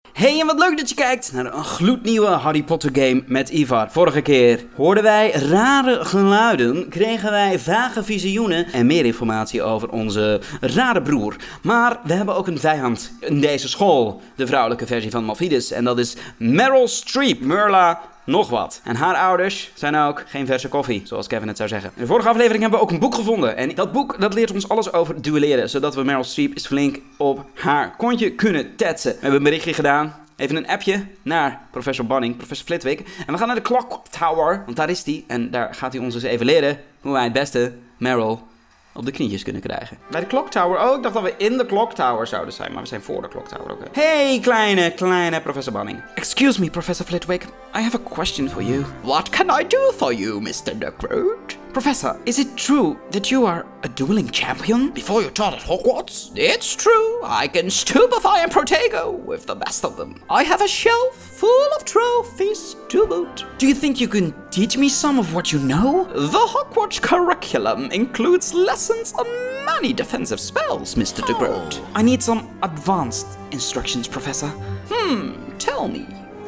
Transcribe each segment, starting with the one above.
Hey, en wat leuk dat je kijkt naar een gloednieuwe Harry Potter game met Ivar. Vorige keer hoorden wij rare geluiden, kregen wij vage visioenen en meer informatie over onze rare broer. Maar we hebben ook een vijand in deze school, de vrouwelijke versie van Malphidus. En dat is Meryl Streep, Merla, nog wat. En haar ouders zijn ook geen verse koffie, zoals Kevin het zou zeggen. In de vorige aflevering hebben we ook een boek gevonden. En dat boek dat leert ons alles over duelleren, zodat we Meryl Streep eens flink op haar kontje kunnen tetsen. We hebben een berichtje gedaan. Even een appje naar professor Banning, professor Flitwick. En we gaan naar de Clock Tower, want daar is hij. En daar gaat hij ons eens even leren hoe wij het beste Meryl op de knietjes kunnen krijgen. Bij de Clock Tower? Oh, ik dacht dat we in de Clock Tower zouden zijn. Maar we zijn voor de Clock Tower ook. Hey, kleine professor Banning. Excuse me, professor Flitwick. I have a question for you. What can I do for you, Mr. Duckroot? Professor, is it true that you are a dueling champion before you taught at Hogwarts? It's true. I can stupefy and protego with the best of them. I have a shelf full of trophies to boot. Do you think you can teach me some of what you know? The Hogwarts curriculum includes lessons on many defensive spells, Mr. Duckroot. I need some advanced instructions, Professor. Tell me.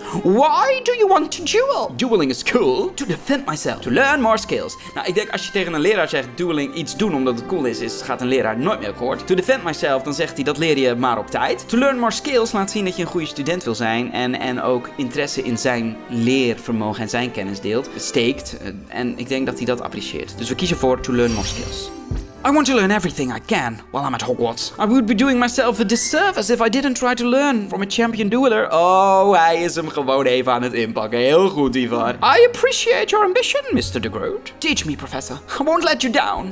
Why do you want to duel? Dueling is cool. To defend myself. To learn more skills. Nou, ik denk als je tegen een leraar zegt dueling iets doen omdat het cool is, gaat een leraar nooit meer akkoord. To defend myself, dan zegt hij dat leer je maar op tijd. To learn more skills laat zien dat je een goede student wil zijn en ook interesse in zijn leervermogen en zijn kennis deelt. Steekt. En ik denk dat hij dat apprecieert. Dus we kiezen voor to learn more skills. I want to learn everything I can while I'm at Hogwarts. I would be doing myself a disservice if I didn't try to learn from a champion dueler. Oh, hij is hem gewoon even aan het inpakken. Heel goed, Ivar. I appreciate your ambition, Mr. Duckroot. Teach me, Professor. I won't let you down.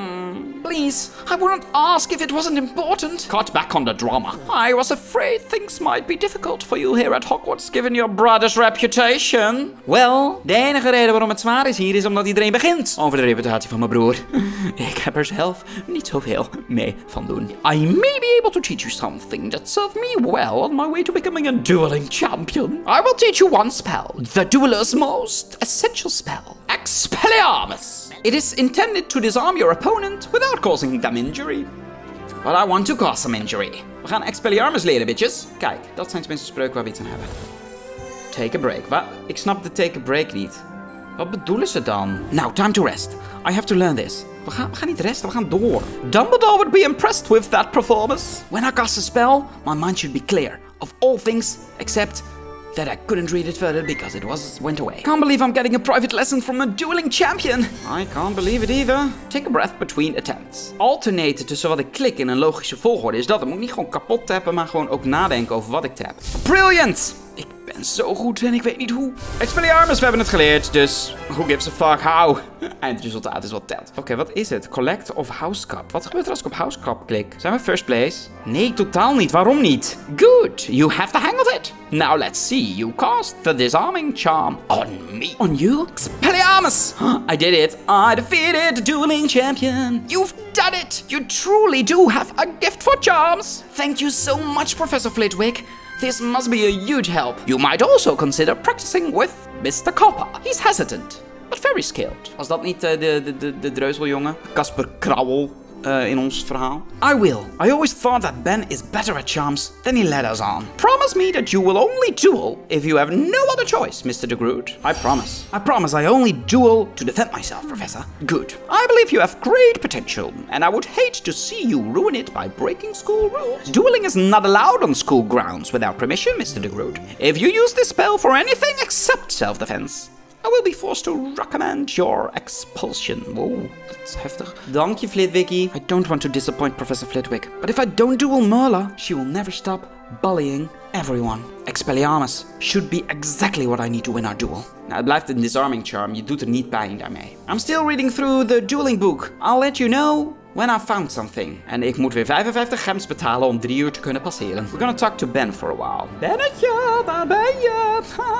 Please, I wouldn't ask if it wasn't important. Cut back on the drama. I was afraid things might be difficult for you here at Hogwarts, given your brother's reputation. Wel, de enige reden waarom het zwaar is hier is omdat iedereen begint over de reputatie van mijn broer. Ik heb er zelf niet zoveel mee van doen. I may be able to teach you something that served me well on my way to becoming a dueling champion. I will teach you one spell, the dueler's most essential spell, Expelliarmus. It is intended to disarm your opponent without causing them injury. But I want to cause some injury. We gaan Expelliarmus leren, bitches. Kijk, dat zijn tenminste spreuken waar we iets aan hebben. Take a break. Wat? Ik snap de take a break niet. Wat bedoelen ze dan? Now, time to rest. I have to learn this. We gaan niet resten, we gaan door. Dumbledore would be impressed with that performance. When I cast a spell, my mind should be clear of all things except that I couldn't read it further because it went away. Can't believe I'm getting a private lesson from a dueling champion. I can't believe it either. Take a breath between attempts. Alternaten tussen wat ik klik in een logische volgorde is dat. Dan moet ik niet gewoon kapot tappen, maar gewoon ook nadenken over wat ik tap. Brilliant! Ik ben zo goed en ik weet niet hoe. Expelliarmus, we hebben het geleerd, dus who gives a fuck how? Eindresultaat is wat telt. Oké, wat is het? Collect of House Cup. Wat gebeurt er als ik op House Cup klik? Zijn we first place? Nee, totaal niet. Waarom niet? Good, you have the hang of it. Now let's see, you cast the disarming charm on me. On you? Expelliarmus! I did it. I defeated the dueling champion. You've done it. You truly do have a gift for charms. Thank you so much, Professor Flitwick. This must be a huge help. You might also consider practicing with Mr. Copper. He's hesitant, but very skilled. Was dat niet de dreuzeljongen? Casper Krauwel in ons verhaal? I will. I always thought that Ben is better at charms than he led us on. Promise me that you will only duel if you have no other choice, Mr. Duckroot. I promise. I promise I only duel to defend myself, Professor. Good. I believe you have great potential, and I would hate to see you ruin it by breaking school rules. Dueling is not allowed on school grounds without permission, Mr. Duckroot. If you use this spell for anything except self-defense, I will be forced to recommend your expulsion. Wow, dat is heftig. Dank je, Flitwicky. I don't want to disappoint Professor Flitwick, but if I don't duel Merla, she will never stop bullying everyone. Expelliarmus should be exactly what I need to win our duel. Nou, het blijft een disarming charm. Je doet er niet pijn daarmee. I'm still reading through the dueling book. I'll let you know when I found something. En ik moet weer 55 gems betalen om 3 uur te kunnen passeren. We're gonna talk to Ben for a while. Bennetje, waar ben je?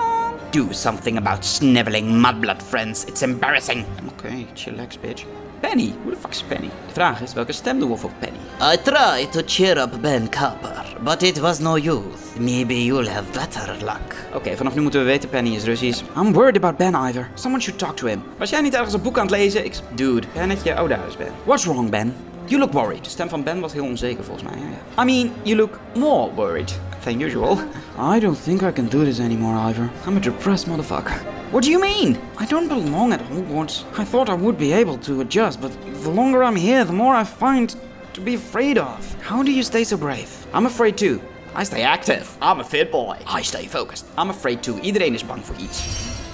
Do something about sniveling mudblood friends. It's embarrassing. Oké, chillax, bitch. Penny? Who the fuck is Penny? De vraag is, welke stem doen we voor Penny? I tried to cheer up Ben Copper, but it was no use. Maybe you'll have better luck. Oké, vanaf nu moeten we weten Penny is Russisch. I'm worried about Ben, Ivor. Someone should talk to him. Was jij niet ergens een boek aan het lezen? Dude, Bennetje, oh daar is Ben. What's wrong, Ben? You look worried. De stem van Ben was heel onzeker volgens mij. Ja. I mean, you look more worried. than usual. I don't think I can do this anymore, Ivor. I'm a depressed motherfucker. What do you mean? I don't belong at Hogwarts. I thought I would be able to adjust, but the longer I'm here, the more I find to be afraid of. How do you stay so brave? I'm afraid too. I stay active. I'm a fit boy. I stay focused. I'm afraid too. Iedereen is bang voor iets.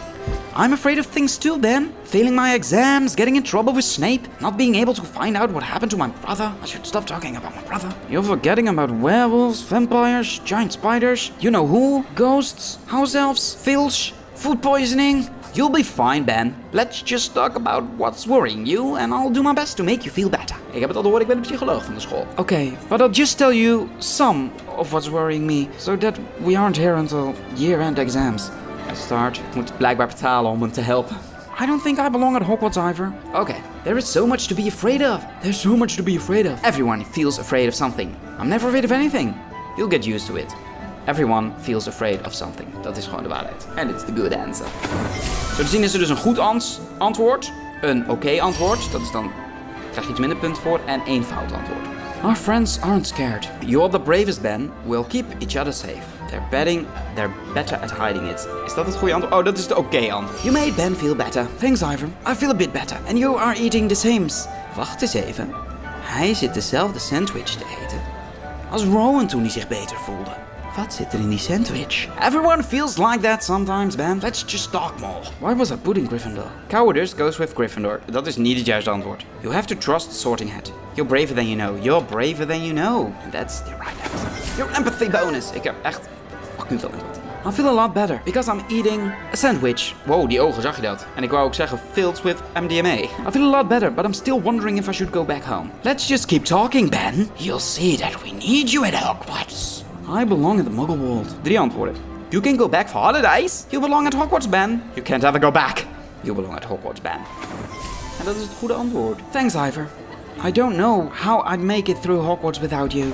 I'm afraid of things too, Ben. Failing my exams, getting in trouble with Snape, not being able to find out what happened to my brother. I should stop talking about my brother. You're forgetting about werewolves, vampires, giant spiders, you know who, ghosts, house elves, filch, food poisoning. You'll be fine, Ben. Let's just talk about what's worrying you and I'll do my best to make you feel better. Ik heb het al gehoord, ik ben een psycholoog van de school. Okay, but I'll just tell you some of what's worrying me, so that we aren't here until year-end exams. Start. Moet blijkbaar betalen om hem te helpen. I don't think I belong at Hogwarts, Ivor. Okay, there is so much to be afraid of. There's so much to be afraid of. Everyone feels afraid of something. I'm never afraid of anything. You'll get used to it. Everyone feels afraid of something. Dat is gewoon de waarheid. And it's the good answer. Zo te zien is er dus een goed antwoord, een oké antwoord, dat is dan, krijg je iets minder punt voor, en één fout antwoord. Our friends aren't scared. You're the bravest, Ben. We'll keep each other safe. They're better at hiding it. Is dat het goede antwoord? Oh, dat is de oké antwoord. You made Ben feel better. Thanks, Ivor. I feel a bit better. And you are eating the sames. Wacht eens even. Hij zit dezelfde sandwich te eten als Rowan toen hij zich beter voelde. Wat zit er in die sandwich? Everyone feels like that sometimes, Ben. Let's just talk more. Why was I putting Gryffindor? Cowardice goes with Gryffindor. Dat is niet het juiste antwoord. You have to trust the Sorting Hat. You're braver than you know. You're braver than you know. And that's the right answer. Your empathy bonus. Ik heb echt fucking veel empathie. I feel a lot better because I'm eating a sandwich. Wow, die ogen, zag je dat? En ik wou ook zeggen filled with MDMA. I feel a lot better, but I'm still wondering if I should go back home. Let's just keep talking, Ben. You'll see that we need you at Hogwarts. I belong at the Muggle World. 3 antwoorden. You can go back for holidays. You belong at Hogwarts, Ben. You can't ever go back. You belong at Hogwarts, Ben. En dat is het goede antwoord. Thanks, Ivor. I don't know how I'd make it through Hogwarts without you.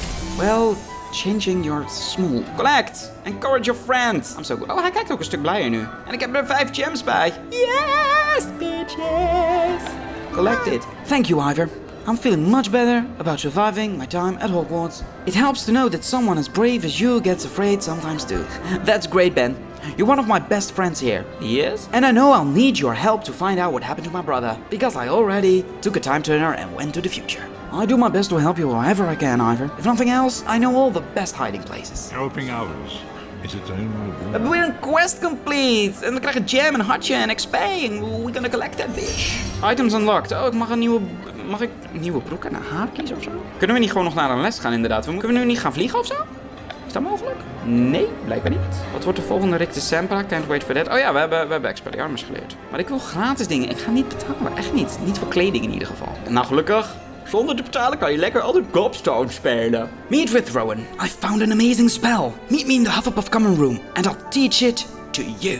Well, changing your small. Collect. Encourage your friends. I'm so good. Oh, hij kijkt ook een stuk blijer nu. En ik heb er 5 gems bij. Yes, bitches. Collect it. Thank you, Ivor. I'm feeling much better about surviving my time at Hogwarts. It helps to know that someone as brave as you gets afraid sometimes too. That's great, Ben. You're one of my best friends here. Yes? And I know I'll need your help to find out what happened to my brother, because I already took a time turner and went to the future. I do my best to help you however I can, Ivor. If nothing else, I know all the best hiding places. Helping others is its own We hebben weer een quest complete. En we krijgen jam, een hartje en XP. En we're gonna collect that bitch. Items unlocked. Oh, mag ik een nieuwe broek en een haar kiezen of zo? Kunnen we niet gewoon nog naar een les gaan inderdaad? Kunnen we nu niet gaan vliegen of zo? Is dat mogelijk? Nee, blijkbaar niet. Wat wordt de volgende Rictus Sempra? Can't wait for that. Oh ja, we hebben Expelliarmus geleerd. Maar ik wil gratis dingen. Ik ga niet betalen. Echt niet. Niet voor kleding in ieder geval. En nou gelukkig, zonder te betalen kan je lekker altijd Gobstone spelen. Meet with Rowan. I found an amazing spell. Meet me in the Hufflepuff common room. And I'll teach it to you.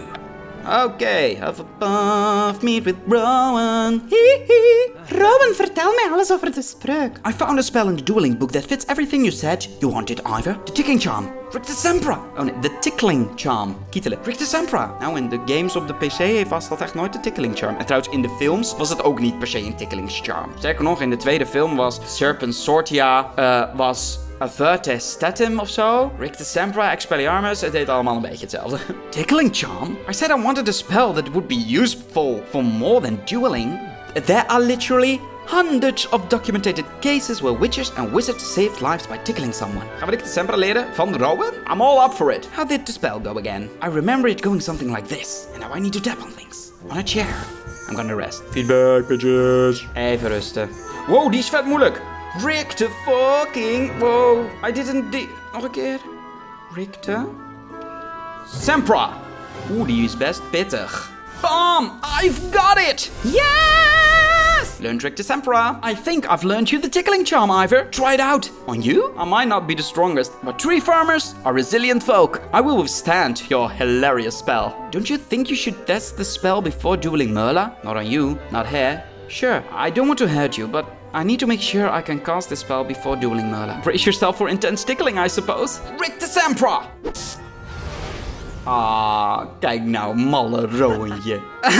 Oké, Hufflepuff, meet with Rowan. Rowan, vertel mij alles over de spreuk. I found a spell in the dueling book that fits everything you said you wanted, Ivor. The Tickling Charm. Rictus Sempra. Oh nee, the Tickling Charm. Kietelen. Rictus Sempra. Nou, in de games op de PC was dat echt nooit de Tickling Charm. En trouwens, in de films was het ook niet per se een Tickling Charm. Sterker nog, in de tweede film was Serpent Sortia, was Avertes Statim of zo. Rictus Sempra, Expelliarmus, het deed allemaal een beetje hetzelfde. Tickling Charm? I said I wanted a spell that would be useful for more than dueling. There are literally hundreds of documented cases where witches and wizards saved lives by tickling someone. Gaan we Rictus Sempra leren van Rowan? I'm all up for it. How did the spell go again? I remember it going something like this. And now I need to tap on things. On a chair. I'm gonna rest. Feedback, bitches. Even rusten. Wow, die is vet moeilijk. Rictus fucking... Wow. I didn't... Nog een keer. Rictus Sempra. Oeh, die is best pittig. Bam! I've got it! Yes! Learned Rictus Sempra. I think I've learned you the Tickling Charm, Ivor. Try it out. On you? I might not be the strongest, but tree farmers are resilient folk. I will withstand your hilarious spell. Don't you think you should test the spell before dueling Merla? Not on you, not here. Sure, I don't want to hurt you, but I need to make sure I can cast this spell before dueling Merla. Brace yourself for intense tickling, I suppose. Rictus Sempra! Ah, kijk nou, malle Rowentje.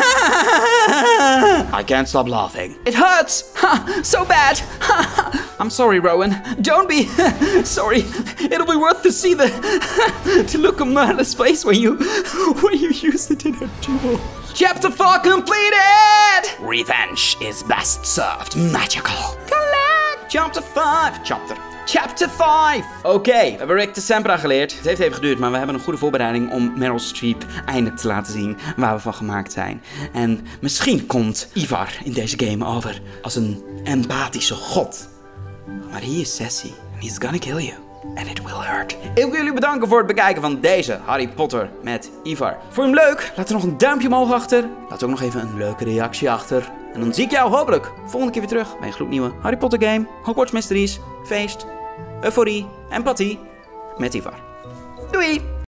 I can't stop laughing. It hurts! Ha, so bad! I'm sorry, Rowan. Don't be sorry. It'll be worth to see the look on Merlin's face when you use it in a duel. Chapter 4 completed! Revenge is best served magical. Collect! Chapter 5. Chapter 5! Oké, we hebben Rick de Sempra geleerd. Het heeft even geduurd, maar we hebben een goede voorbereiding om Meryl Streep eindelijk te laten zien waar we van gemaakt zijn. En misschien komt Ivar in deze game over als een empathische god. Maar he is sassy and he's gonna kill you. And it will hurt. Ik wil jullie bedanken voor het bekijken van deze Harry Potter met Ivar. Vond je hem leuk? Laat er nog een duimpje omhoog achter. Laat ook nog even een leuke reactie achter. En dan zie ik jou hopelijk volgende keer weer terug bij een gloednieuwe Harry Potter game. Hogwarts Mysteries, feest, euforie, empathie met Ivar. Doei!